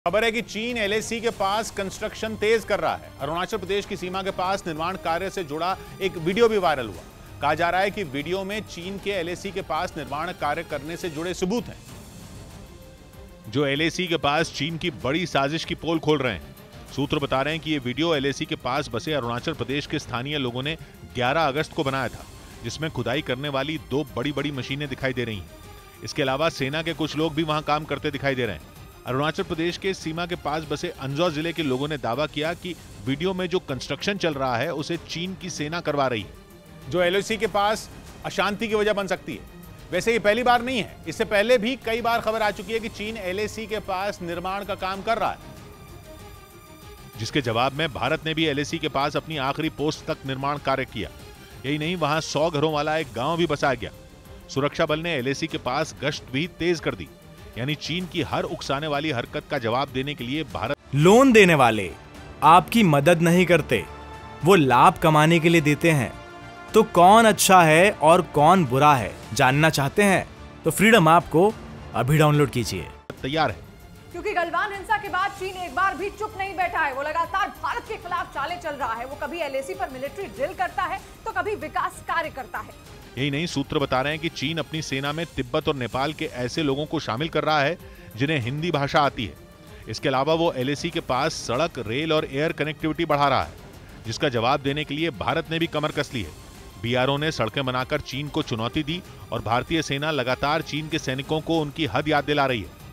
खबर है कि चीन एलएसी के पास कंस्ट्रक्शन तेज कर रहा है। अरुणाचल प्रदेश की सीमा के पास निर्माण कार्य से जुड़ा एक वीडियो भी वायरल हुआ। कहा जा रहा है कि वीडियो में चीन के एलएसी के पास निर्माण कार्य करने से जुड़े सबूत हैं, जो एलएसी के पास चीन की बड़ी साजिश की पोल खोल रहे हैं। सूत्र बता रहे हैं कि यह वीडियो एलएसी के पास बसे अरुणाचल प्रदेश के स्थानीय लोगों ने 11 अगस्त को बनाया था, जिसमें खुदाई करने वाली 2 बड़ी मशीनें दिखाई दे रही हैं। इसके अलावा सेना के कुछ लोग भी वहां काम करते दिखाई दे रहे हैं। अरुणाचल प्रदेश के सीमा के पास बसे अंजॉ जिले के लोगों ने दावा किया कि वीडियो में जो कंस्ट्रक्शन चल रहा है उसे चीन की सेना करवा रही है, जो एलएसी के पास अशांति की वजह बन सकती है। वैसे ये पहली बार नहीं है, इससे पहले भी कई बार खबर आ चुकी है कि चीन एलएसी के पास निर्माण का काम कर रहा है, जिसके जवाब में भारत ने भी एलएसी के पास अपनी आखिरी पोस्ट तक निर्माण कार्य किया। यही नहीं, वहां 100 घरों वाला एक गांव भी बसाया गया। सुरक्षा बल ने एलएसी के पास गश्त भी तेज कर दी, यानी चीन की हर उकसाने वाली हरकत का जवाब देने के लिए भारत। लोन देने वाले आपकी मदद नहीं करते, वो लाभ कमाने के लिए देते हैं। तो कौन अच्छा है और कौन बुरा है, जानना चाहते हैं तो फ्रीडम ऐप को अभी डाउनलोड कीजिए। तैयार है, क्योंकि गलवान हिंसा के बाद चीन एक बार भी चुप नहीं बैठा है। वो लगातार भारत के खिलाफ चालें चल रहा है। वो कभी एलएसी पर मिलिट्री ड्रिल करता है तो कभी विकास कार्य करता है। यही नहीं, सूत्र बता रहे हैं कि चीन अपनी सेना में तिब्बत और नेपाल के ऐसे लोगों को शामिल कर रहा है जिन्हें हिंदी भाषा आती है। इसके अलावा वो एलएसी के पास सड़क, रेल और एयर कनेक्टिविटी बढ़ा रहा है, जिसका जवाब देने के लिए भारत ने भी कमर कस ली है। बीआरओ ने सड़कें बनाकर चीन को चुनौती दी और भारतीय सेना लगातार चीन के सैनिकों को उनकी हद याद दिला रही है।